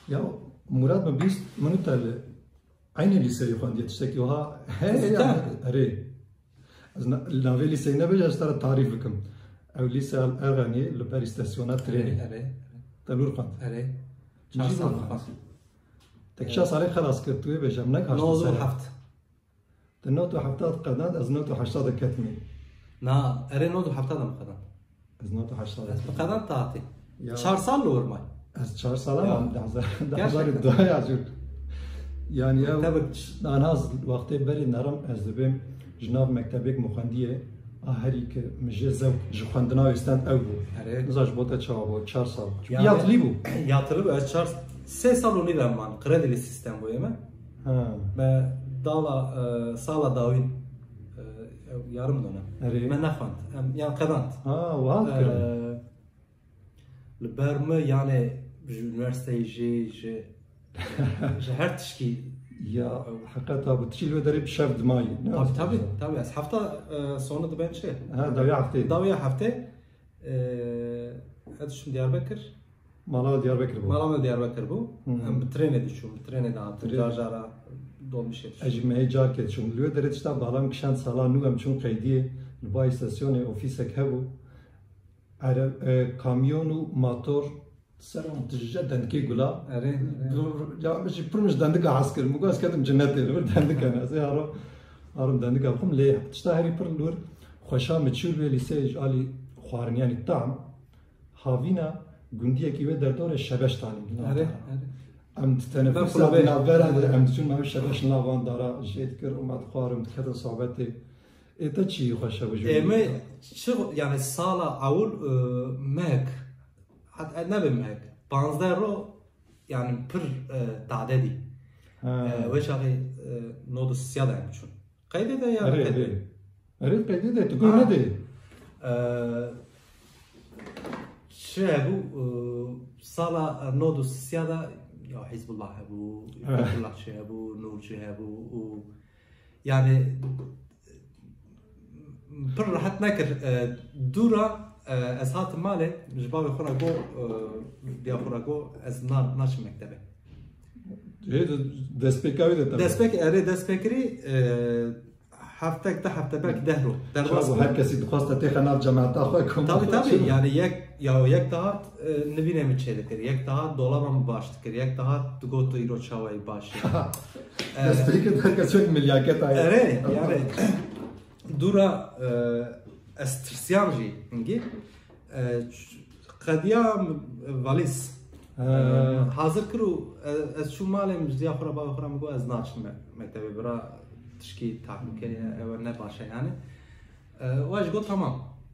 Ya Murat mı biz منو aynı liseyi خوندی تشتكي وها هي اري ناوي ليسي نبي اشترى تعريف بكم او ليسي الاغاني لبر استاسيونات تريني اري تلور قند اري چهار تكشا صار خلاص كتوي بجمنك نوضو حفت النوتو حفتات قناد از نوتو حشتاد كتمي نا اري نوضو حفتات ام قدم از نوتو حشتاد قدم تعطي 4 سال لور ماي از 4 سال ده هزار الدعاء عجول يعني أنا وقت بري نرم أزدبم جناب مكتبك مخندية هريك مجزء جخندنا يستند أولو نزاج بوتا تشابو 4 سال يطلبوا يطلبوا از 4 3 سال ونيفم من كريدي سيستم بويما ما دالا سالا داوين yarım dönem. Ben ne fand? Yani kadant. وهذا البرمه يعني üniversiteyi her tişki ya hakikaten bu tişil ve derip şef dmay. Tabii. Hafta sonu da ben şey. Davya hafta. Hadi şimdi Diyarbakır. Malama Diyarbakır bu. Hem trene düşüyorum. Trene de attım. Carcara dolmuş et. Ecmeyi car keçim. Lüye derip işte bağlam kişen sala nugam çun kaydiye. Lüba istasyonu ofisek hebu. Kamyonu motor سرم تجدد كي قلا يا مش برمج دندك عسكر مقاس كدم جنتي لور دندك انا زي هارم دندك بقوم ليه تشتهري بر لور خوشا متشول لي سيج علي خوارن يعني الطعم هافينا غنديه كي ودر دور الشبش تاني ام تتنفس نابر ام تشون ما الشبش نافان دارا جيت كر وما خوارم كذا صعوبتي ايتا شي خوشا وجو شو يعني الصاله اول ماك حتى نبي معك بانزدارو يعني بر تعدادي وش هاي نود السيادة يعني شو قيد ده يا أريد قيد ده تقول ندي شابو صالة نود السيادة يا حزب الله هبو حزب الله شابو نور شابو يعني بر راح نكر دورة از هات ماله جباب خورا جو بیا خورا جو از ناش مکتبه دستپیکری هفته تا هفته بلک دهرو درواز هر کسی دخواسته تخنال جماعت آخوی کم tabii yani یک daha نبینه میچه کر یک daha دولارم باشت کر یک daha دگوتو ایرو چاوی باشه دستپیکر هر کسی یک ملیاکت آیا yani dura استرسيام جي نجي قديام فاليس حاضر كرو از شو مالي مجدي اخرى با اخرى مگو از ناش مكتبي برا تشكي تعمل كده نه باشه يعني واش قلت تمام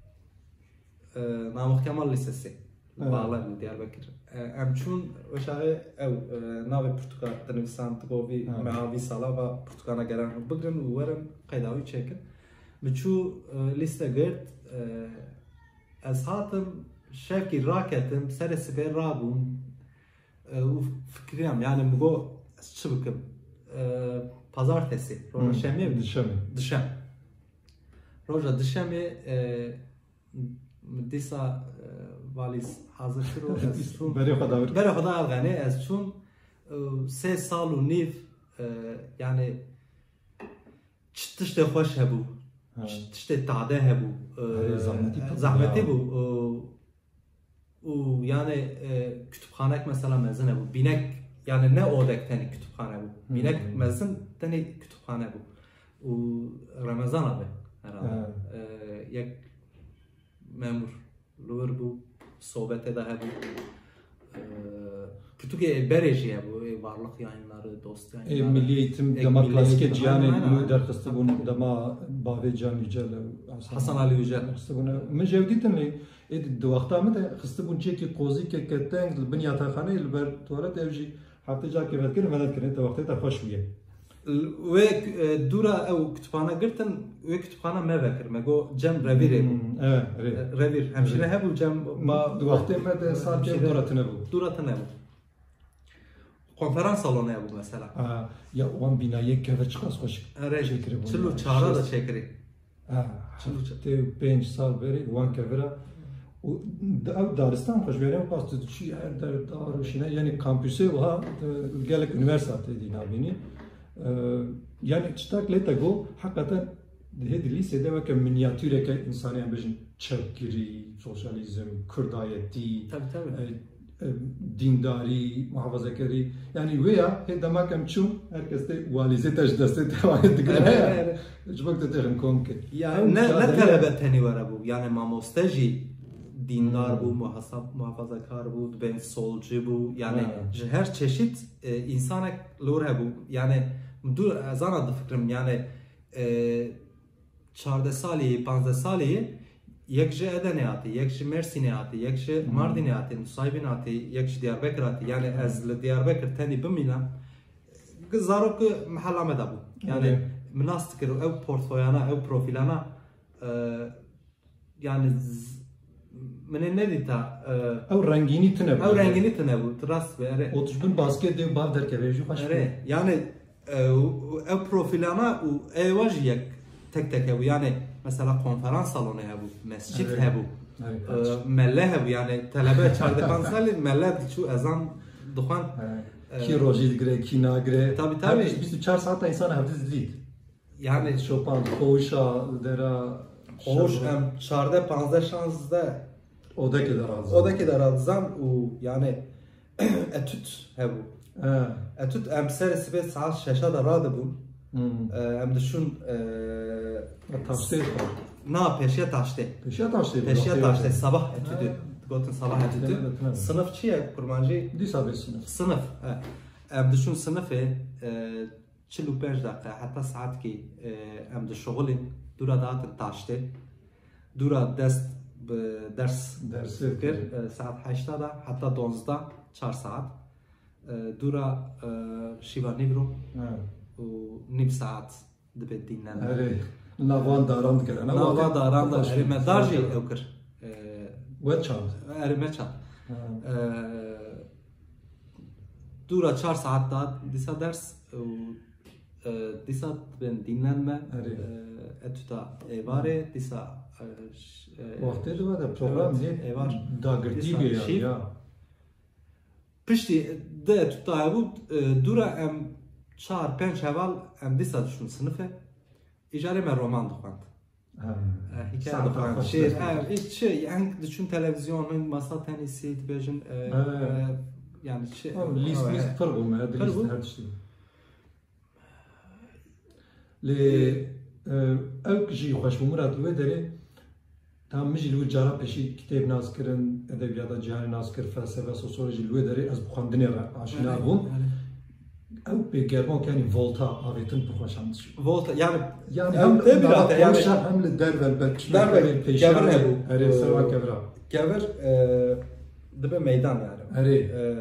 نام كمال لسسي بالا دياربكر ام چون وشاغي او ناوي برتقال دنفسان تقوي معاوي سالا با برتقانا گران بگرن ورن قيداوي چيكن بچو لیسته گرد از هاتم شکی راکتم سر سبیر رابون و فکریم yani مگو چه بکم pazartesi روزا شنبه دشنبه روزا دشنبه دیسا والیز حاضر شروع برای خدا افغانی از چون 3 سال و نیف yani چتش خوش هبو تشتي تعداه هبو زحمتي بو ويعني كتبخانك مثلا مزن هبو بينك يعني نه اودك تاني كتبخانه هبو بينك مزن تاني كتبخانه هبو ورمضان هبو يك مامور لور بو صحبته ده هبو Kütüge bereci ya bu varlık yayınları, dost yayınları. Milli Eğitim Dama Klasik Cihan'ı bunu derkıstı bunu Dama Bave Can Yücel Hasan Ali Yücel. Bunu mecevditin li دوقتا مده خسته بون چه کی قوزی که کتنگ بنیاد خانه البر توالت اوجی هفته جا که فکر مدد کنه تا وقتی تا خوش میه و دورا او kütüphane گرتن و kütüphane ما بکر مگو جم رویره رویر همشینه هبو جم ما دوقتی مده ساعتی دورتنه بو konferans salonu ya bu mesela. Ya o binaya keve çıkas hoş. Çekiri bu. Çulu çağrı da çekiri. Çulu te 5 sal beri wan kevera دارستان خوشبیریم پاست چی در داروشینه یعنی کامپوسه و ها گلک üniversite دینا بینی yani çıtak leta go hakikaten hedi lisede ve ki minyatüre ki insanı yani bizim çevkiri, sosyalizm, kurdayeti, dindari, muhafazakari yani veya hedama kamçum herkes de valize tajdeste devam ediyor. Çok da terim konke. Yani ne talebet teni var bu yani mamostaji dindar bu, muhafazakar bu, ben solcu bu yani her çeşit insana lor bu yani dur zanadı fikrim yani 14 sali 15 sali yekje Edeniyati, yekje Mersiniyati, yekje Mardiniyati, Nusaybinati, yekje Diyarbakırati yani ez Diyarbakır teni bimilam zarok mahallame da bu yani münastikir ev portföyana ev profilana yani من ندیتا او رنگینی تنه او رنگینی تنه بود راست به اره اوتشبن باسکت دیو باب در کبیجو خوش اره yani او پروفیلانا و ایواج یک تک تک هبو yani mesela konferans salonu hebu mescit hebu melle hebu yani talebe çardekan sali melle şu ezan duhan ki roji digre ki nagre tabi tabi 24 saatte insan hafız zid yani Chopin koşa dera hoş em çarde 15 şansda odaki de razan u yani etüt hebu etüt em serisi be saat 6'a da radı bu em düşün taşte na peşe taşte sabah etüdü gotin sabah etüdü sınıf çiye kurmancı disa be sınıf em düşün sınıfı 45 dakika hatta saat ki em de şoğulin dura dağıtın taşte dura ders kır saat 8'da da hatta 9'da 4 saat dura şiva nivro nim saat dibet dinlen navan daran kır navan daran da erime darji evkır veçan erime çan dura 4 saat da disa ders disa ben dinlenme etüta evare disa vakti de var program ne dagirti bir ya pişti de etüta bu dura em 4-5 heval em disa düşün sınıfı icare me roman dokant hikaye dokant şey yani düşün televizyonun masa tenisi dibejin yani şey list fark olmaya list her şey لی او کجی خوش بمرد و داره تام مجی لو جارا پیشی کتاب ناز کردن ادبیات جهانی ناز کرد فلسفه سوسیولوژی لو داره از بخواندنی را آشنا بوم او به گرمان کنی ولتا آویتن پرخوشند ولتا yani هم هم لدرب درب پیشان اره سروا کبرا کبر دبه meydan yani اره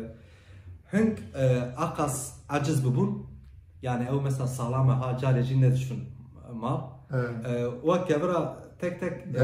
هنگ akas aciz bubun yani o mesela sağlam ha caleci ne düşün ma o kebra tek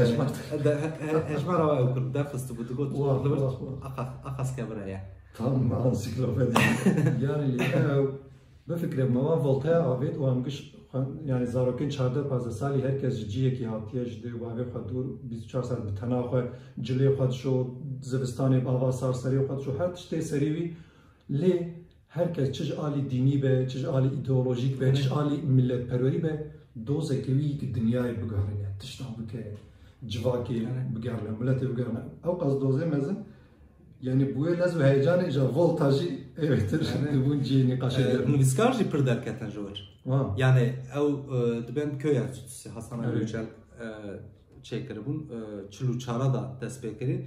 heşmar hava okur da fıstı bu got akas kebra ya tamam ansiklopedi yani بفكر ما voltaya avit o amgış yani zarokin çarda fazla sali herkes ciye ki hatiye jde و avit xadur 24 saat bir tana xo cile xat şu zivistani bava sarsari xat şu her tişte serivi le herkes çeşit ali dini be, çeşit ali ideolojik be, çeşit ali milletperveri be, doze kevi ki dünyayı bugahline, tiştan bu ke civaki bugahline, milleti bugahline. Av az doze mezin, yani bu elaz ve heyecanı icra voltajı evettir. Bu cini kaşıdır. Nviskarji pır derketen jor. Yani av ben köy enstitüsü Hasan Ali Yücel çekleri bun çulu çara da destekleri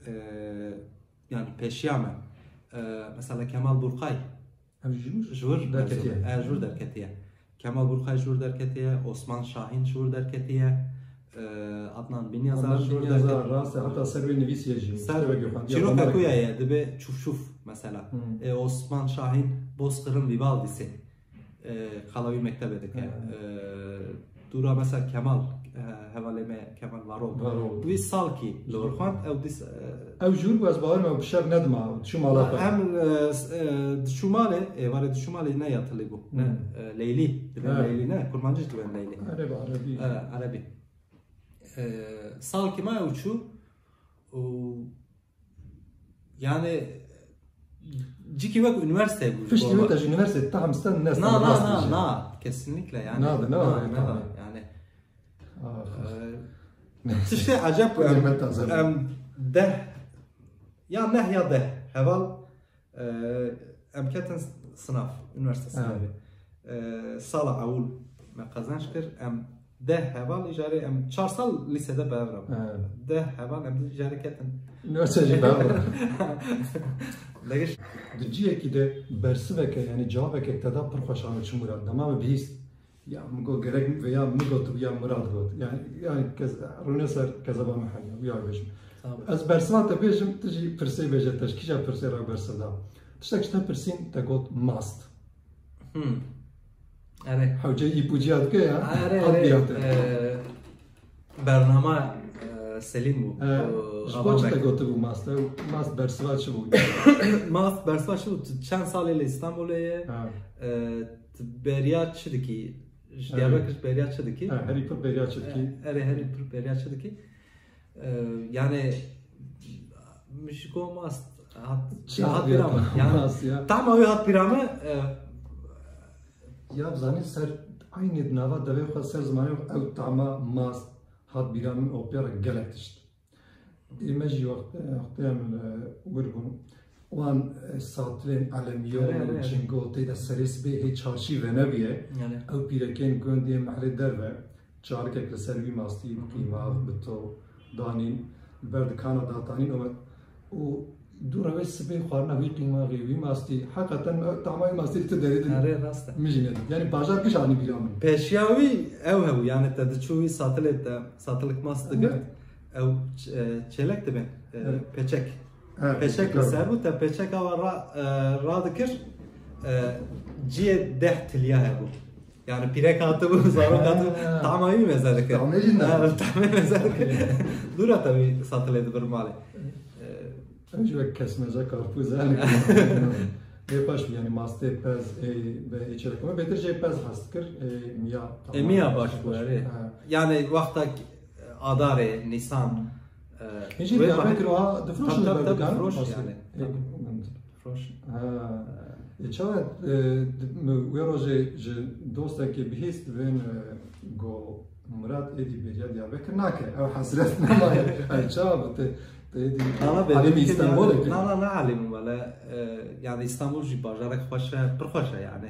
yani peşiyame. Mesela Kemal Burkay jur derketiye Kemal Burkay jur derketiye Osman Şahin jur derketiye Adnan Binyazar jur derketiye rast hatta serve nevisiyeci Çirokakuya dibe çuf mesela Osman Şahin Bozkır'ın Vivaldisi Kalavi Mektebe'deki dura mesela Kemal hevaleme Kemal Varol ve Salki Lorxan ev jur az bağır mı bişer nedma şu malaka hem Şumale var Şumale ne yatılı bu Leyli Leyli ne kurmancı ben Leyli Arabi Salki ma uçu yani ciki bak üniversite bu. Fişti yok da üniversite tam sen ne na kesinlikle yani. Ne yani. İşte acayip de ya ne ya de heval emketin sınav üniversite sınavı sala avul me kazanç kır ده heval icari 4 sal lisede beraber. De heval icari ketin. Üniversiteci beraber. Diye ki de bersiveke yani cevabeke tada profesyonel için murad. Tamam biz ya mgo gerek veya mgo ya murad got. Yani runeser kazaba mahalli ya bejim. Az bersiva te bejim tiji persi beje teşkişa persi ra bersada. Tiştak işte persin te got must. Evet. Havca ipucuyat ke ya. Evet. Bernama Selim bu. Şkoçta gotu bu master. Mas bersivaçı bu. Mas bersivaçı bu. Çen saliyle İstanbul'e beriyatçıdaki. Diyarbakır beriyatçıdaki. Heri pır beriyatçıdaki. Heri pır beriyatçıdaki. Yani Mişko mas hat biramı. Yani tam o hat biramı ya zani ser aynı nava deve xwe ser zamanı ew tama mas hat biramın opera gelek tişt. İmeci waqtiyam wirbun wan satlên alemiyo çingo teyda seres be hiç çarşî ve nebiye ew pîrekên gundê mehlê derve çarikek li ser wî mastî qîmav bi to danîn ber dikana datanîn û دور وی سبی خورنا وی قیمه وی ماستی حقیقتا تمام ماستی تو دارید. آره راسته. می‌جنید. یعنی بازار کش آنی بیرامن. پیشیاوی او yani تدچوی ساتلک ماست دکت. او چلک دبن. پیچک. پیچک لسرو تا پیچک آور را دکر. جیه ده تلیا هبو. Yani pirek atı bu, zarok atı tamamı mezarlık. Tamamı mezarlık. Dura tabii satılıyordu bir mali. Önce kesmece karpuz yani. Ne baş yani master pez ve içerik ama beterce pez hastkır miya. Miya baş bu yani vakta adare Nisan. Hiç bir yapmak roha defroş yani. Defroş. Çavet uyaroje dosta ki bihist ven go Murat edi beriya Diyarbakır nake. Ev hasret nama. Çavet لا أعلم ولا يعني إسطنبول جي باجارك خوشة برخوشة يعني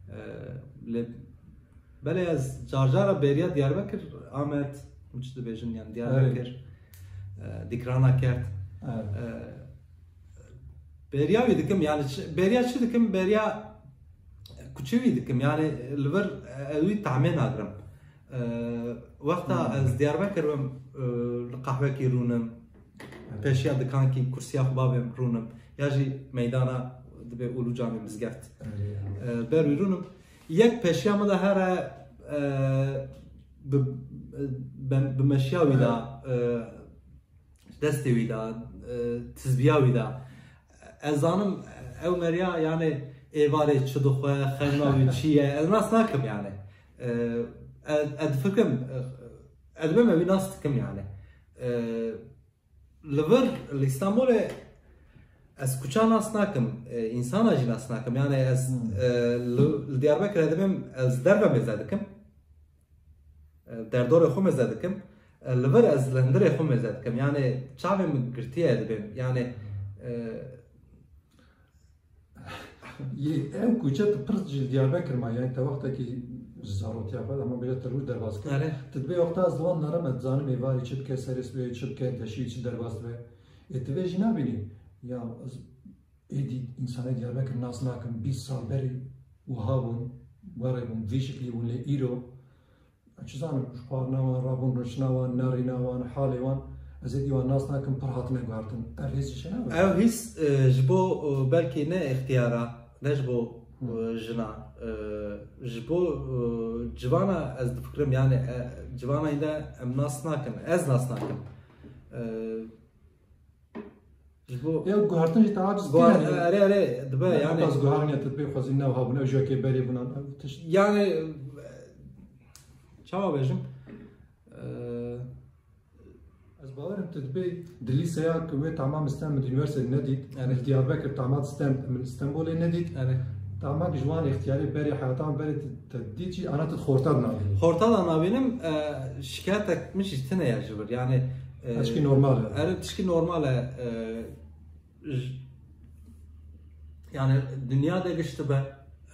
بله از جارجارا بريا دياربكر آمد مجد بيجن يعني دياربكر ديكرانا كرت بريا ويدكم يعني بريا شو دكم بريا كوتشوي دكم يعني الفر أوي تعمين أقرب وقتها از دياربكر القهوة كيرونم پیشیا دکان کی کرسیا خوابم رونم یا جی میدانا دبی اولو جامی مزگفت بروی رونم یک پیشیا مده هر بمشیاوی دا دستیوی دا تزبیاوی دا ازانم او مریا yani evare çuduğa xelnavi çiye elmas nakim yani edfikim edbeme bir nastıkım yani لور İstanbul'e az kuçan asnakım insan acil asnakım yani az Diyarbakır edemem az derbe mezadikim derdore xum mezadikim لور az lendire xum mezadikim yani çavim girtiye edebem yani ev kuçat pırtcil Diyarbakır ma yani tavaktaki zarot yapar ama böyle terör derbas kır. Tedbir yokta az zaman naramet zanım evar içip ke seris ve içip ke deşi için derbas ve etve jina bini ya edi insana Diyarbakır nas nakım 20 sal beri uhavun varabun vişikli bunle iro açızanım şparnavan rabun rışnavan narinavan halevan azedi van nas nakım parhatne guartın erhis işe ne? Ev his jbo belki ne ihtiyara ne jbo jina jbo civana az fikrim yani civana inde em nas nakım ez nas nakım jbo ya guartın jita aciz değil are dbe yani az guartın ya tedbir xazinne ve habune öjeke beri buna yani çava bejim از باورم تدبی دلی سیا که تمام استان من üniversite ندید Diyarbakır تمام استان من اسطنبول ندید تمام جوان اختیاری بری حیاتان بری تدید چی آنها خورتاد نبینیم خورتاد نبینیم şikayet etmiş işte ne yaşıyor yani تشکی نرماله evet tişki normale yani dünyada geçti be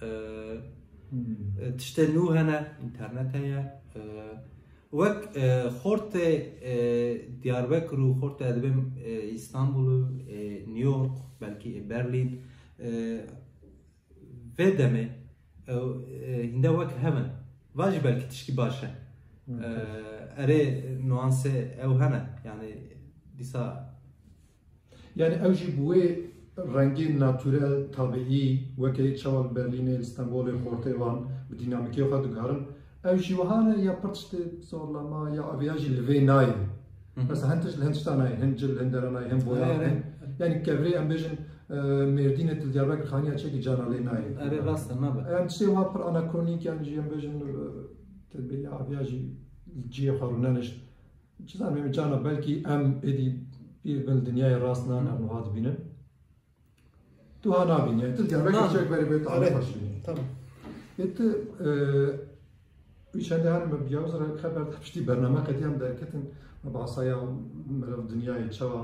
tişte nuhene internete وقت خورت دیاربکر و خورت ادبیم استانبول نیویورک بلکه برلین و دمه هنده وقت همه واجب بلکه تشکی باشه اره نوانسه او هنه yani disa yani evji buwe rengi natürel tabii وکی چوال برلین استانبول خورت وان به دینامیکی خود گارن اوجی وهانه یا پرتشت سورلاما یا اویاجی لوی نای مثلا هنتش لهنشتان نای هنجل هندرا نای هم بویا yani kevri em bejin merdine til Diyarbakır khaniya çeki canali nai اره راست نبه em şey var per anakronik yani em bejin tedbir aviyaji ciye kharunanish çizan mem cana belki em edi bir bel dünyaya rastnan em hat binin tu hana bin yani til Diyarbakır çek beri bet alafaşin tamam et ويشان هان بيوزر خبر تحشتي برنامج قديم دركتن بعصايا مرة الدنيا يتشوا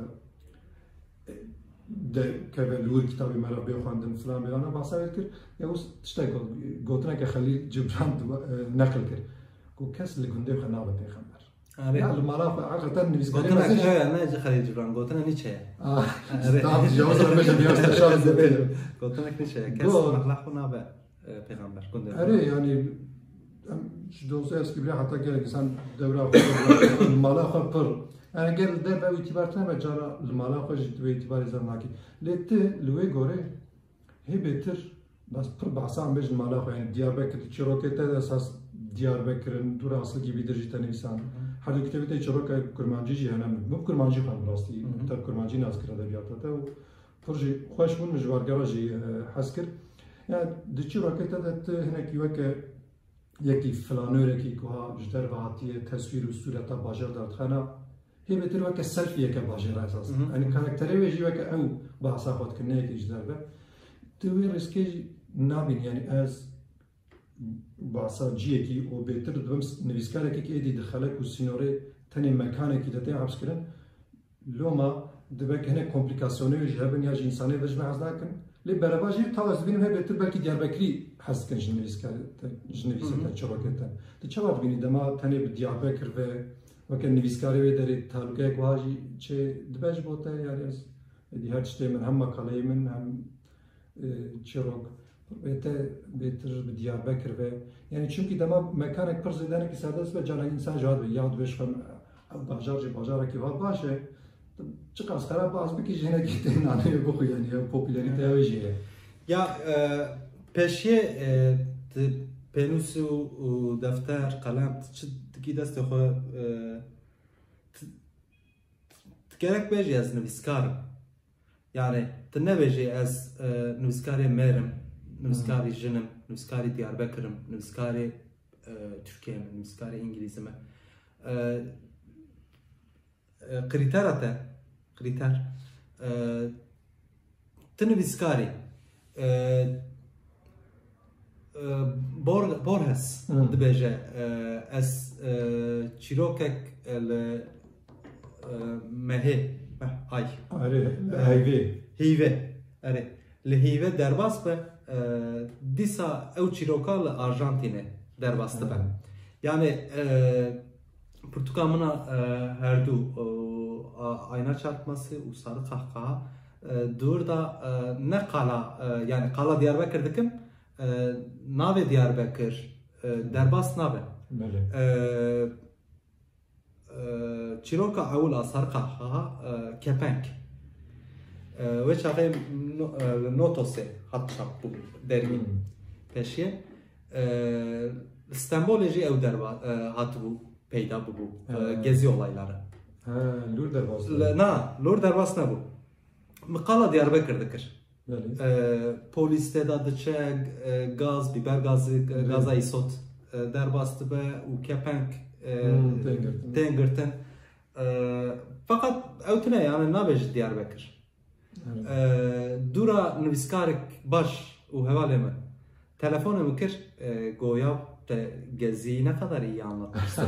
ده كبلور كتابي مرة بيخوندن فلان أنا بعصايا كر يوز تشتغل قلتنا كخليل جبران نقل كر كو كاس اللي كنده خنابة بيخمر يعني الملاف عقدتن نبيس قلتنا كذا أنا جا خليل جبران قلتنا نيتشه تعرف جوزر مش بيوز تشال زبير قلتنا كنيشه كاس مخلق خنابة بيخمر كنده أري يعني دوسته است که بله حتی که انسان دوره مالا خود پر انا قال ده به اعتبار تنه جارا المالا خود به اعتبار زمانی لیت لوی گوره هی بهتر بس پر بحثان بهش مالا خود یعنی دیاربکر چروکته اساس دیاربکرن دور اصل کی بیدرجی تنویسان هر دو کتابی ته چروک کرمانجی جهنم مم کرمانجی خان راستی تر کرمانجی ناز کرده بیاته و پروژه خوش من مجوارگراجی حس کرد yani چروکته ده هنه کیوه که یکی فلانوره کی که جدر وحاتی تصویر و صورت باجر دارد خنا هی بهتر وقت سلفیه که باجر اساس یعنی کاراکتری وجی وقت او بحثا خود کنه کی جدر به توی ریسکی نبین یعنی از بحثا جیه کی او بهتر دوم نویسکاره کی ایدی دخله کو سینوره تنی مکانه کی دته حبس کردن لوما دبک هنه کمپلیکاسیونی جهبن یا انسانی وجه از نکن لی براباجی تاوز بینیم هی بهتر بلکی دیاربکری حس کن جنویسکاره چراکتن دی چواد بینی دما تنی به دیاربکر و که نویسکاری و داری تعلقه یک واجی چه دبج بوده یعنی از دی هر چیزی من هم مقاله من هم چراک بهتر به دیاربکر و یعنی چونکی دما مکان یک پرزیدنه که ساده است و جان انسان جاد به یاد بهش خم باجار کی واد باشه چقدر خراب باز بکی جنه کی تنانه بخو یعنی پاپولاریته اوجیه یا پیشیه پنوس و دفتر قلم تکی دست خو تگرک بیجی از نویسکارم yani تنبیجی از نویسکاری مرم نویسکاری جنم نویسکاری دیاربکرم نویسکاری ترکیه نویسکاری انگلیزی من kriter تنویسکاری Borges dibêje ez çîrokek li mehê ay heyvê erê li heyvê derbas be dîsa ew çîroka li Arjantinê derbas dibe yani Portugal mina her du ayna çarpması û sarı kahkaha dur da ne qala yani qala Diyarbakır dikim nave Diyarbakır derbas nave çiroka awla sarı kahkaha kepenk ve çağı notose hat çapbu dermin peşiye İstanbul'e ev derbas hatbu peyda bu gezi olayları. Lur derbas. Lur derbas ne bu? Mıkala Diyarbakır dikir. Polis tedadı çek, gaz, biber gazı, gaza isot derbastı be, u kepenk tengirten. fakat evtine yani nabej Diyarbakır. Dura nivîskarek baş û hevalê min telefonê kir goya te gezî ne kadar iyi anlatmışsın.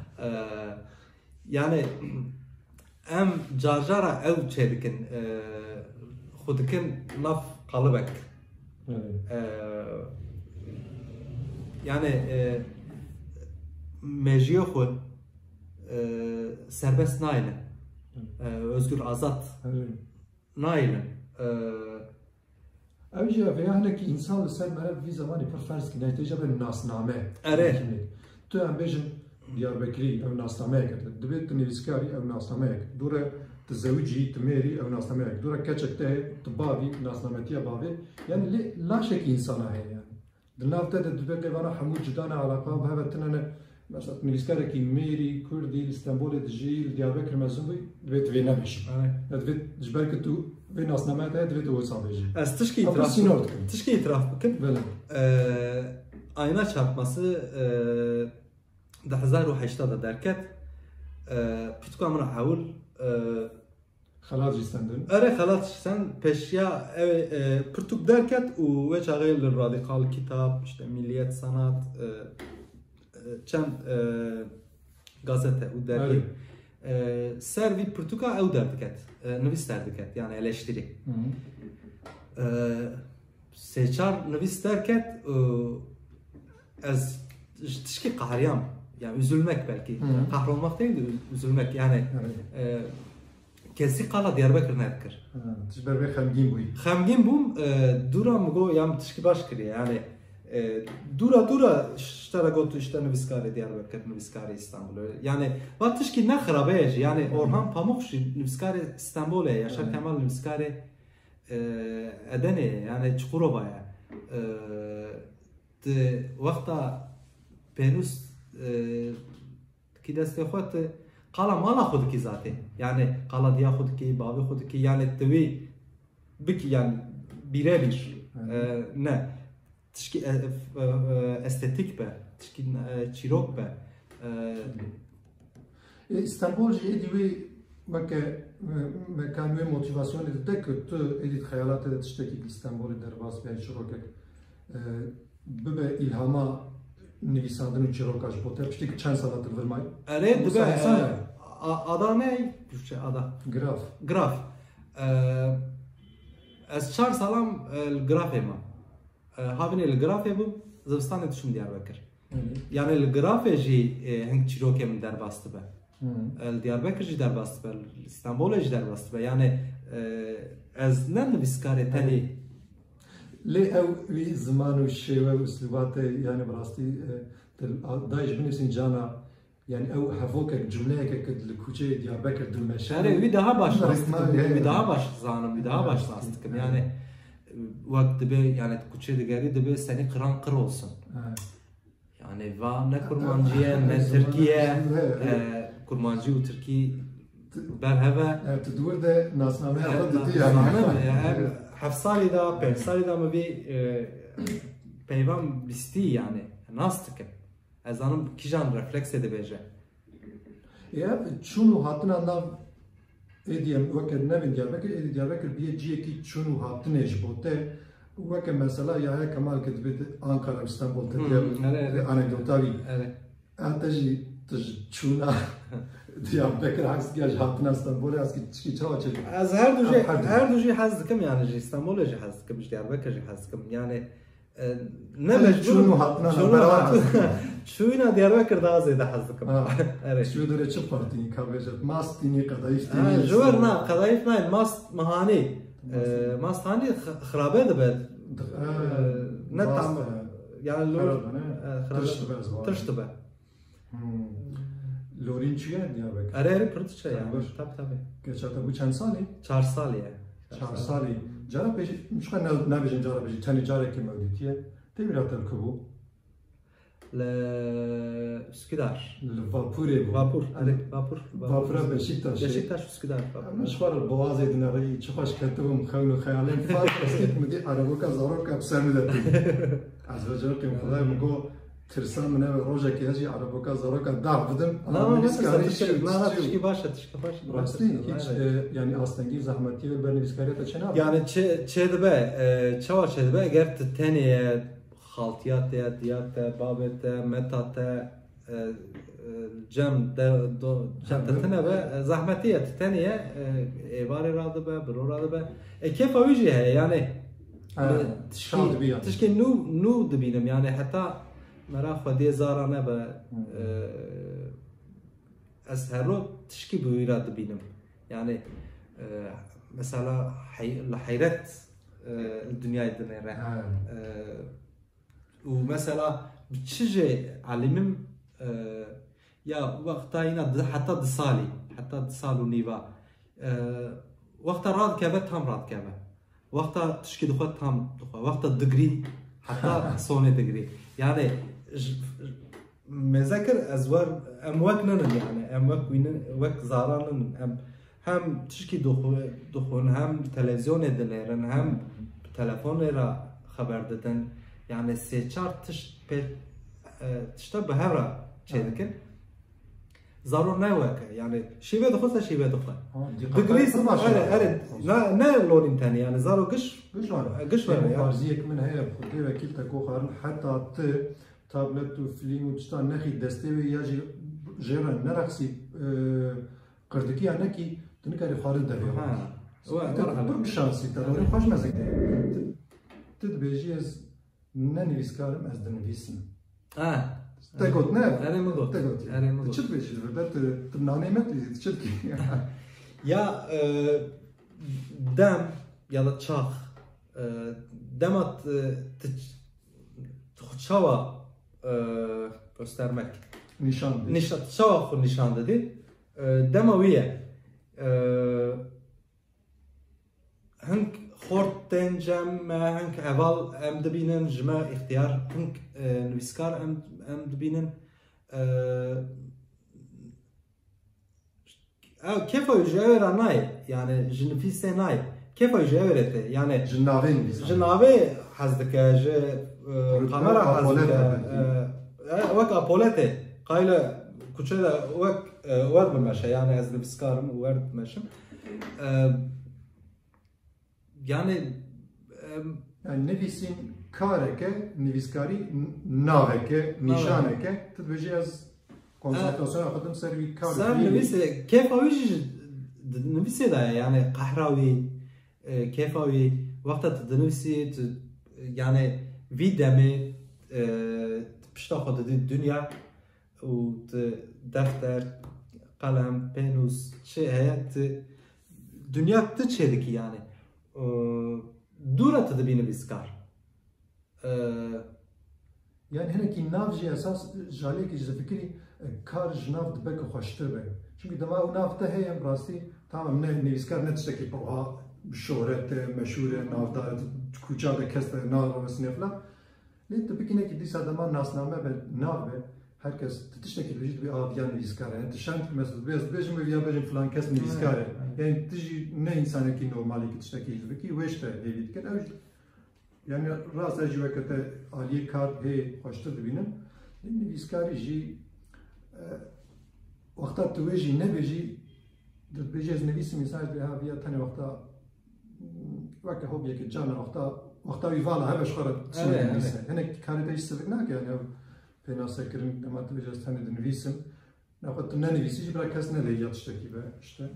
Yani em carcara ev çedikin xudikin naf kalıbek. Yani mejiye xwe serbest nailin. Özgür azat nailin. Evci yani ki insan ser merhaba bir zamanı per farz ki ne tecrübe bir nasname. Evet. Tu em bejin Diyarbakır'ı ev nasname kerdi. Dibet nivîskarî ev nasname kerdi. Dura tezewicî tmêrî ev nasname kerdi. Dura keçek te tıbavî nasnametiya bavê. Yani laşek insana heye yani. Dinavte de dibet evana hemû cidana alaka behevetinene mesela nivîskareki mêrî Kurdî İstanbulê dijî Diyarbakır mezun bû dibet vê nebeşî. Dibet ji ber ku tu vê nasname te dibet wisa bêjî. Ez tişkî itiraf bikim. Ayna çarpması 2008 derket Pirtuka min hewil Xelat jî sendin. Ere xelat sen peşya Pirtuk derket û ve çaxê li radikal kitap işte Milliyet Sanat çend gazete û dergî ser vî Pirtuka ew derdiket nivîs derdiket yani eleştiri. Sêçar nivîs derket ez tişkî qahriyam yani üzülmek belki. Kahrolmak değil de üzülmek yani kesi qala Diyarbakır nedikir. Tişber ve xemgîn bûyî. Xemgîn bûm dura min got yam tişkî baş kiriye yani dura ştara got işte nivîskarê Diyarbakır nivîskarê İstanbul yani va tişkî ne xirabe jî yani Orhan Pamuk jî nivîskarê İstanbulê Yaşar Kemal nivîskarê Edenê yani Çukurova'ya wexta pênûs ki destê xwe qala mala xwe dikî zatê yani qala diya xwe dikî bavê xwe dikî yani tu wî bikî yani birebîr ne tişkî estetik be tişkî çîrok be İstanbul jî êdî wê mekan wê motivasyonê dide ku tu êdî xeyalatê de tiştekî İstanbulê derbas be çîrokek bibe ilhama nivîsandin û çîroka ji bo te piştî çend sala tu virmayî? Erê dibe ada ne? Türkçe ada. Graf. Ez 4 salam grafê me. Havînê li grafê bûm zivistanê dişim Diyarbakır. Yani li grafê jî hing çîrokê min derbas dibe. Li Diyarbakır jî derbas dibe, İstanbulê jî derbas dibe. Yani ez ne nivîskarê tenê Lê ew wî ziman û şêwe û üslûbatê yani bi rastî dayî ji binivîsîn cana yani ew hevokek cümleyekek li kûçeyê Diyarbakır dilmeşe. Yani wî daha baş wî daha baş zanim, wî daha baş dikim. Yani wek dibe yani kûçeyê digerî dibe senî qiran qir olsun. Yani va ne Kurmancıya ne Türkiye Kurmancı û Türkî berheve. Tu dûr de nasname didî yani. Heft salî da, 5 salî da me vê peyvan bîstî yani nas dikim. Ez zanim kîjan refleksê dibêje. Çûn û hatina nav êdî weke nevên Diyarbakır êdî Diyarbakır bîye ciyekî çûn û hatinê ji bo te weke mesela Yahya Kemal ke dibê Ankara İstanbul te anekdota wî te jî çûna Diyarbakır hezkiya ji hatina İstanbulê hezkî tişkî çawa çêdî? Ez her du jî hez dikim yani ji İstanbulê jî hez dikim ji Diyarbakır jî hez dikim yani ne mecbur çûn û hatina beraber çûna Diyarbakır daha zêde hez dikim. Şu dere çi partî kabejet mast dînî qedayîf dînî. Ji wer na qedayîf nayên mast mehanî mast hanî xirabe dibe ne tam yani tişt dibe. Lorîn çi ye Diyarbakır? Erê pir yani. Tabii. Geçate bu çend salî? 4 salî ye. 4 salî. Cara pêjî mişka nebêjin cara pêjî tenê carekê mewdîtî ye. Tê bîra te li bû? Li Üsküdar. Li vapurê bû. Vapura Beşiktaşê. Beşiktaş Üsküdar. Min ji xwe re Boğazê di nereyî çi xweş ketibim xewn û xeyalên far eskêt min dî erevoka zaroka bi ser min de tê. Ez vecerqê min xwedayê min got ترسان من روجا كيجي على بوكا زاروكا دار بدم لا تشكي باشا راستي يعني اصلا جي زحمتي بالبرنامج تشنا يعني çedbe çava çedbe eğer teniye xaltiyat diyat babet metat cem cem tene zahmetiye teniye evar radı be bro radı be keyf avici yani تشكي نو دبينم يعني حتى مرا خدي زارانه به اسهلو تشكي بويرا دبينم يعني مثلا لحيرت الدنيا الدنيا ومثلا بتشجع علمم يا وقتها هنا حتى دصالي نيفا وقت راد كابه تام راد كابه وقتها تشكي دخوة تام دخوة وقتها دقري حتى صوني دقري يعني مذاكر أزوار أم وكنن يعني أم وك زارانن أم هم تشكي دخون هم تلفزيون دنيرن هم تلفون را خبر دادن يعني سيچار تشتبه هرا شيء زارو نوك يعني شيء دخلت شيء دخل دقريس نا لون ثاني يعني زارو قش يعني فرضيك من هي بخدي وكيل تكو خارن حتى تابلت وفيلم وتشتان نخي دستوي يجي جيرا نرقصي قردكي انا كي تنكر خارج دبي هو شانسي ترى خوش مزك تدبيجي از ننويسكارم از دنويسم تقول نه أنا ما قلت تشد بيش بدأت تناني متى تشد كي يا دم يلا تشاخ دمت تخشوا göstermek nişan تشاخ nişan dedi demaviye هنك خورتين جم هنك عبال ام دبينن جما اختيار هنك نويسكار ام دبينن كيف يجاور ناي يعني جنفيسي ناي كيف يجاور يعني جنابي حزدك ج كاميرا حزدك وك ابوليتي قايله كوتشلا وك ورد بمشي يعني از نويسكارم ورد ماشي يعني نفسين كارك نفسكاري ناهك نشانك تبجي از كونسنتراسيون خدم سيرفي كار صار نفس كيف اويش نفس ده يعني قحراوي كيف اوي وقت تدنفسي يعني في دمي بتاخد الدنيا ودفتر قلم بينوس شيء هي دنيا تشيلك يعني دورة تدبين بيسكار يعني هنا كي ناف جي اساس جالي كي فكري كار جناف دبك خوشتر به çünkü دما نافته هي براستي تمام نه نویسکار نتشکی بوا شهرت مشهور نافدار کجا ده کست ناو مسنفلا نه تبکینه کی دیسا دما ناسنامه به ناو به herkes tişteki bir bir abiyan nivizkare. Yani tişant mesela bezim veya bezim falan kes nivizkare. Yani tişi ne insana ki normali ki tişteki izle ki veşte evit ken evit. Yani rasa jivakete aliye kart he hoştur dibinin. Nivizkare ji vakta tuveji ne beji dbejez nivisim mesaj bir abiya tane vakta vakta hobiye ki cana vakta vivala heve şkara. Evet. Yani karite istediknak yani Penasa kirin dematı biraz tane dinvisim. Ne yaptım ne nivisici bırak kes ne de yatıştaki be işte.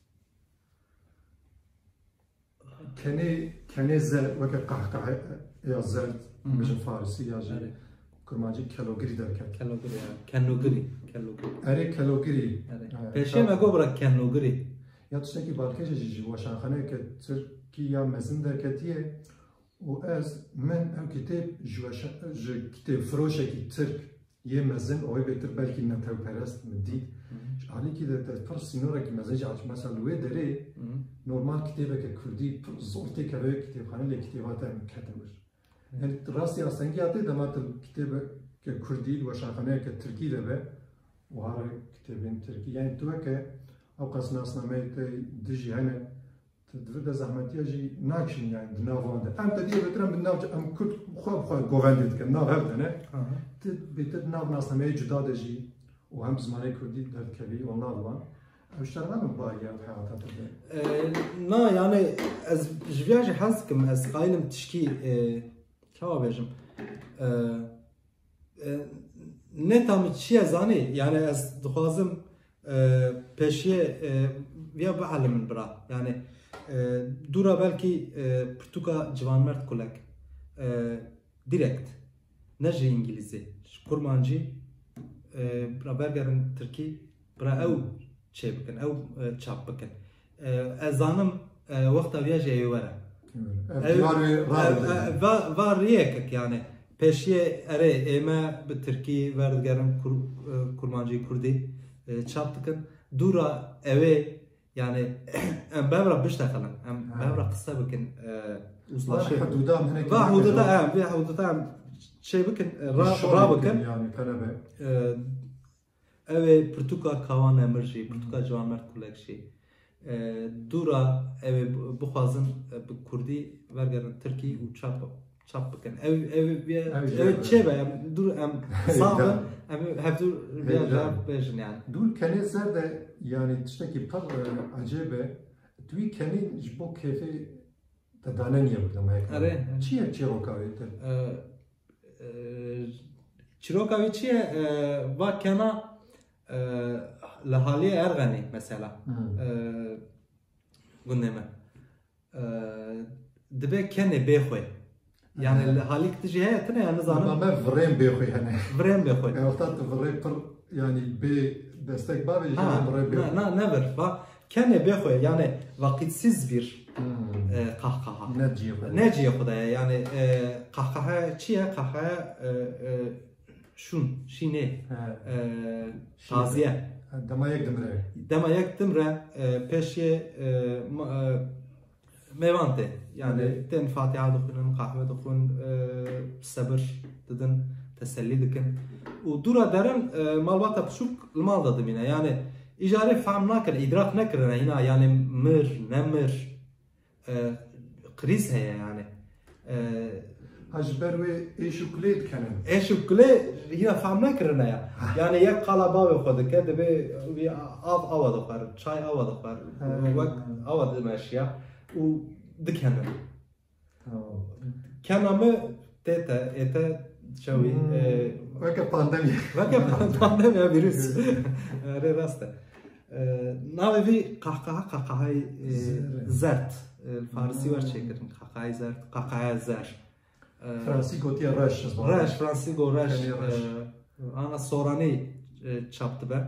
Kene zel ve kahkaha ya zel bizim Farisi ya zel kurmancı kalogri derken. Kalogri. Are kalogri. Peşe me gobra kalogri. Yatıştaki balkece cici vaşanxane ke Türkiye mezin derketiye و از من ام کتاب کتاب فروشه کی ترک یه مزن آوی بهتر بلکی نتاو پرست مدی حالی که در فرس سینورا کی مزن جاش مثلا وی داره نورمال کتابه که کردی زورتی که وی کتابخانه لی کتابات هم کتابش یعنی راستی آسنگی آتی دمات کتابه که کردی و شاخانه که ترکی داره و هر کتابین ترکی یعنی تو که او قصد ناسنامه دژی هنه تدري ده زحمتي أجي ناكشين يعني دنافون ده أم تدي بترم بالناف أم كنت خاب جوفندت كان ناف هذا أنا بتد ناف ناس نمي جداد أجي وهم زماني كردي ده كبير والنافوان اشتغلنا من باقي حياتها تبدأ نا يعني از جویاجی حس کم از قایلم تشکی کوا بیجم نتام چیه زانی یعنی از دخوازم پیشیه ویا بعلم من برا یعنی دورا بلکی پرتوکا جوان مرد کلک direkt نجی انگلیزی کرمانجی برا برگرن ترکی برا او چه بکن او چاپ بکن ازانم وقتا ویاجی ایواره و ریکک یعنی پیشیه اره ایمه به ترکی وردگرم کرمانجی کردی چاپ بکن دورا اوه yani bevra biştekelim, bevra kısa bakın uzlaşır. Ve hududa şey bakın, ra bakın. Yani kanebe. Eve Portugal kavan emirci, Portugal cavan mert kulekşi. Dura eve buxazın bu Kurdi vergerin Türkiye u çap bakın. Ev çebe dur sağın hep dur bir bejin yani. Dur kene zerde yani tişteki par acebe duy kene jbo kefe tadane niye burada mayek. Çiye çirokavete. Çirokavi çiye vakana لحالی ارغنی مثلا گندمه دبی کنی بخوی یعنی لحالی که تجیه تنه یعنی زانم ما فریم بخوی یعنی فریم بخوی وقتات فریم پر یعنی به دستک بابی جان فریم بخوی نه نبر و کنی بخوی یعنی وقتسیز bir قهقه نجیه خدای یعنی قهقه چیه قهقه شون شینه تازیه دما یک دمره پیشی میوانته یعنی تن فاتحه دخون قهوه دخون صبر ددن تسلی دکن و دورا درن مالباتا بشوك المال دادمينه يعني اجاره فهم ناكر ادراك نكرنا هنا يعني مر نمر قريس هي يعني هجبر و ايشوكليت كانن ايشوكليت هنا فهم نكرنا يعني يك قلبا بخد كده بي اف اود اخر چاي اود اخر وقت اود ماشيه و دكنن كانما تيتا اتا شوي وكا باندemia virüs راسته ناوي قهقه زرت الفارسي ور çekirim قهقه زرت قهقه زر فرانسي قوتي رش فرانسي قو رش انا سوراني çaptı ben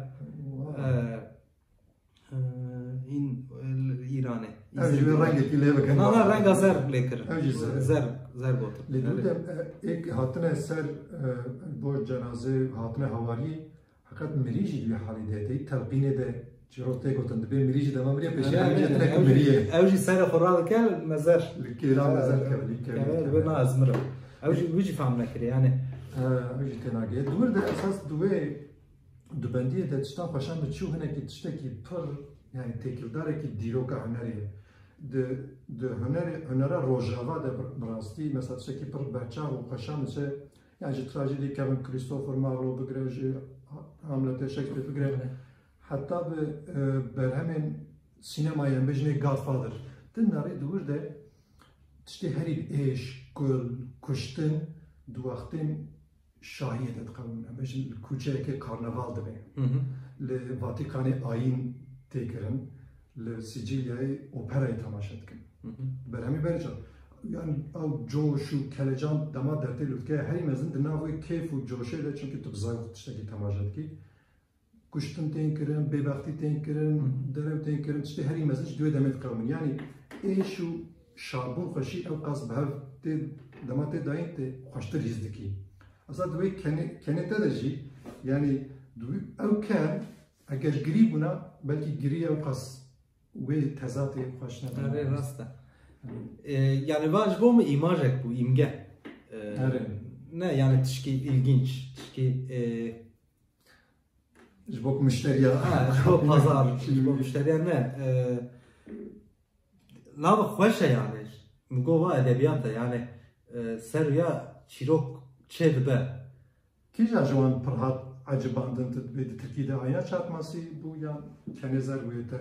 in İran'e أجي رنجتي ليه بكن لا رنج زر لكر زر قوت لدودم إك هاتنا سر بور جنازة هاتنا هواري حقت مريجي دي حالي ده تلقينه ده جروتي قوتن ده مريجي ده ما مريه بشي مريجي مريه اوجي سر خرال كل مزر الكيران مزر كبلي بنا ازمره اوجي ويجي فهمنا كده يعني اوجي تناقي دور ده اساس دوي دبنديه ده تشتا خوشم بتشو هنا كي تشتكي بر يعني تكردار كي ديروكا هنريه de hunera rojava de brasti mesela ki per berçav u khasham se yani trajedi Kevin Christopher Marlowe bigre Hamlet Shakespeare bigre hatta be berhemen sinemaya bejne Godfather dinari dur de işte herib eş kul kuştin duaktin şahiyet etqavun bejn kuçeke karnaval de le Vatikan'e ayin tekirin لسجلیای اپرای تماشا کن. برهمی برچه یعنی او جوش و کلجان دما درتی لود که هری مزن دنیای کیف و جوشه ده چون که تو بزاید تشتی تماشا کی کشتن تین کردن ببختی تین کردن درو تین کردن تشتی هری مزنش دوی دمت قومن یعنی ایشو شابون خوشی او قاس به ت دما ت داین ت خوشتر یزدکی اصلا دوی کنه تدرجی یعنی دوی او کن اگر گریبونا بلکی گری او قاس ve tezatı hoşuna. Evet rasta. Yani var bu mu imajek bu imge. Ne yani tişki ilginç, tişki jbok müşteriya. Jbok pazar, jbok müşteriya ne? ناو خوشه يعني مگو ادبیات yani سر یا چیروک چه دبه کیجا جوان پرهات عجباندن تبید ترکیه ده آیا çarpması bu ya kenezer uyete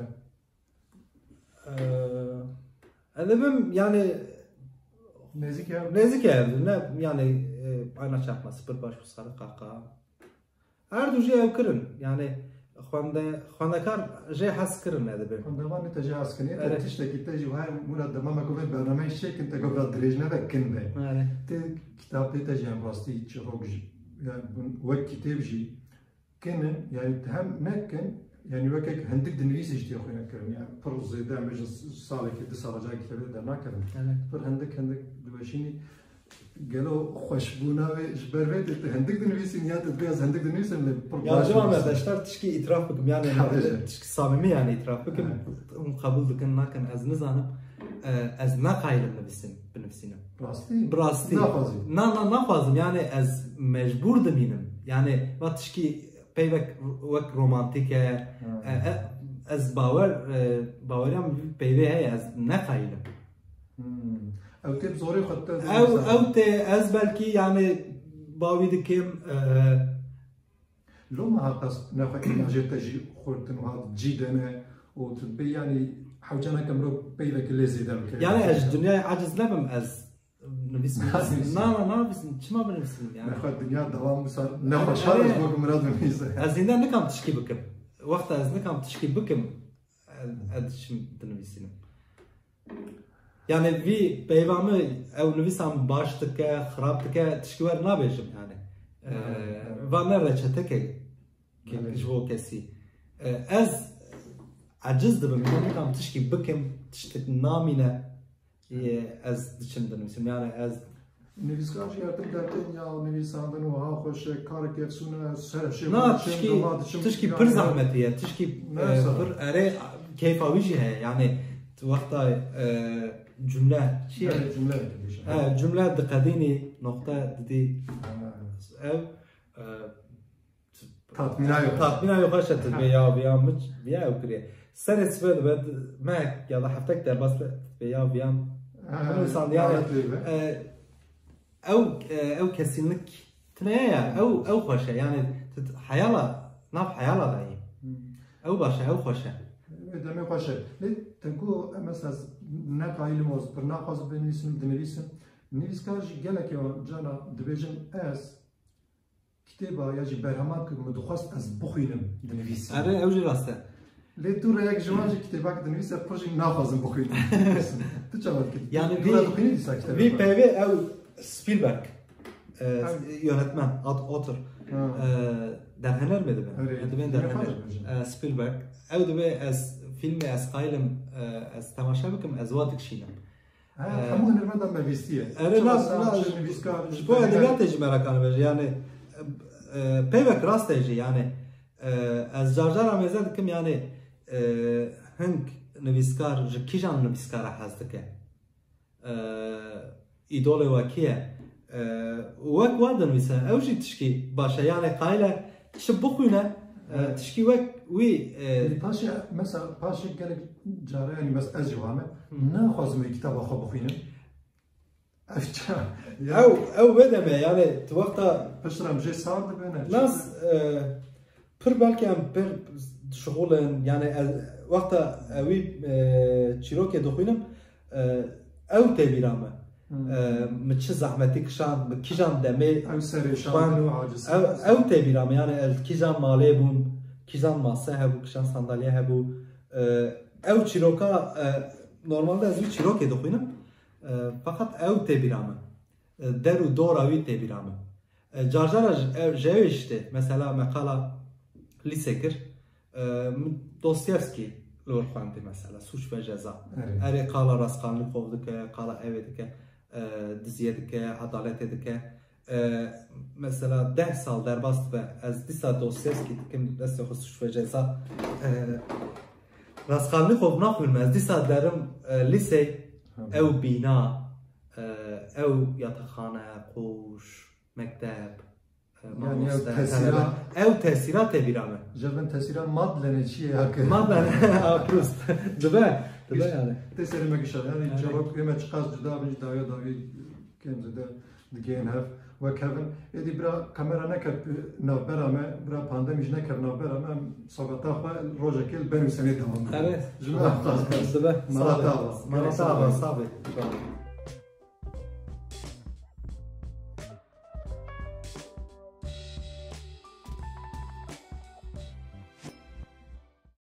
edebim yani nezik ya nezik evdir ne yani ayna çarpması bir baş kusarı kaka her duje ev kırın yani خواندکار جای حس کردن ادبی. خواندوانی تجهیز کنی. تشتکی تجی و هم مرد دمام کوبه برنامه شکن تا گفت درجه نبکن به. ت کتاب تجهیز راستی چهوگی يعني وقت كتاب جي كان يعني هم ما كان يعني وقت هندك دنيس يجتي أخويا كرم يعني فرز زيدا مجلس صالح كده صار جاك كتاب ده ما كرم فر هندك دواشيني قالوا خوشبونا وجبر بيت هندك دنيس نيات تبيز هندك دنيس اللي يا جماعة ما داشتار تشكي إطراف بكم يعني تشكي صاممي يعني إطراف بكم مقابل دكان ناكن از نزانم از نقايل بنفسنا براستي نافازم يعني از مجبور دمينم يعني ما تشكي بيبك وك رومانتيكه از باوريام بيبي هي از نقايل او تب زوري خط او تي از بلكي يعني باوي دكيم لو ما هقص نفك نجي تجي خورتن وهذا جيدنا وتبي يعني حوجنا كمرو بيلك اللي زيدا يعني اج الدنيا عجز لبم از نبيس ما بس شما بنفسي يعني ناخذ الدنيا دوام صار ناخذ شارج بوك مراد ميزه از هنا نكم تشكي بكم وقت از نكم تشكي بكم ادش بنفسي يعني في بيبامي او نبيسام باشتك خرابتك تشكي ور نابيجم يعني وانا رچتك كجو كسي از عجز دبم نكم تشكي بكم تشتك نامينه از دچم دنویسم yani از نویسکار yardım derken ya نویساندن و ها خوش کار کفسونه سر شی تشكي بر زحمتيه تشكي بر اري كيف اوجي هي يعني وقتها جمله شيء جمله دقديني نقطه دي او تطمينايو خشت بيا مش بيا وكري سنه سبب بعد ما يلا حفتك در بس بيا بيام او كسينك تنايا او خوشه يعني حياله ناف حياله داي او باشا او خوشه دمي خوشه تنكو مثلا نقايل موز برناقص بنويسن دنويسن نويسكاج قالك يا جانا دبيجن اس كتابه يجي برهمان مدخواست از بخوينم دنويسن اره اوجي راسته لي تور ياك جوانجي كتابك دنويسه بروجي ناخذ بخوينم تجاوب يعني في بي او سبيلبرغ yönetmen اوتر در هنر بده ben در هنر سبيلبرغ او دبي از فيلم از قايلم از تماشا بكم از وادك شينم همون هنرمند ما فيستيه لا بو ادبيات اجمالا كان يعني بيبك راست يجي يعني از جارجار امزاد كم يعني هنك نویسکار کیجان نویسکار هستکه ایدول وکیه وک وادن ویسه اوجی تشکی باشه يعني قایله شبخونه تشکی وک وی پاشی مثلا پاشی گله جاره يعني بس ازوامه ناخذ من كتاب اخو بخوينه او بدمه يعني توقتا بشرم جي صار بينه ناس پر belki هم پر شغلن يعني وقتا اوي تشيروكي دخوينم او تبيرامه متش زحمتي كشان كيجان دمي او سريشان عاجز او تبيرامه يعني الكيجان مالي بون كيجان ماسه هبو كشان صنداليه هبو او تشيروكا normalde از تشيروكي دخوينم فقط او تبيرامه درو دور اوي تبيرامه جارجار جاوي işte mesela مقاله لیسکر دوستیفسکی لور خوانده مثلا سوش و جزا اری قالا راسخانلی خوفده که قالا اویده که دزیده که عدالته که مثلا 10 سال در باست و از دیسا دوستیفسکی که دسته خود سوش و جزا راسخانلی خوف نخویم از دیسا درم لیسه او بینا او یاتخانه قوش مکتب يعني او تاثيرات تبيرامه جبن تاثيرات مادلن شيء هكا مادلن بروست دبا Tabii yani. Teseri mekişer yani cevap yemek çıkaz cüda bir davi kendisi de digen haf ve Kevin edi bira kamera ne kap navbera me bira pandemi ne kap navbera me sabata roja kel ben sene devam. Evet. Cuma khas. Tabii. Marata. Marata. Sabit.